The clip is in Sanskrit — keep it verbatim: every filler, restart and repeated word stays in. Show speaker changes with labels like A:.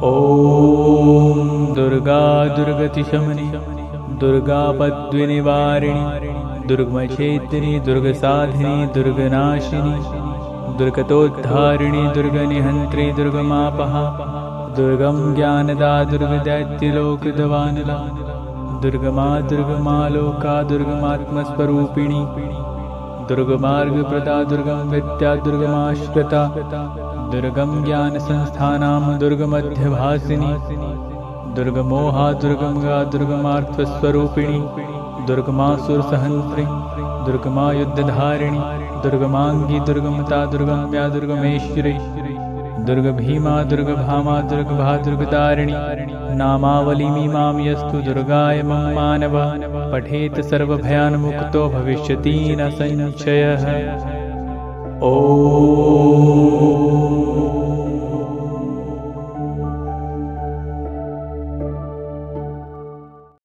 A: ॐ दुर्गा दुर्गतिशमनि दुर्गापद्विनिवारिणि दुर्गमक्षेत्रिणि दुर्गसाधिनि दुर्गनाशिनि दुर्गतोद्धारिणि दुर्गनिहन्त्रि दुर्गमापः दुर्गं ज्ञानदा दुर्गदैत्यलोकदवानला दुर्गमा दुर्गमालोका दुर्गमात्मस्वरूपिणी दुर्गमार्गप्रदा दुर्गं विद्या दुर्गमाश्रिता दुर्गं ज्ञानसंस्थानां दुर्गमध्यभासिनी दुर्गमोहा दुर्गमगा दुर्गमार्थस्वरूपिणी दुर्गमासुरसहन्त्री दुर्गमा युद्धधारिणी दुर्गमांगी दुर्गमता दुर्गम्या दुर्गमेश्वरी दुर्गभीमा दुर्गभामा दुर्गभा दुर्गतारिणी नामावलिमीमां यस्तु दुर्गाय मानव पठेत सर्वभयान्मुक्तो भविष्यति न संशयः। ॐ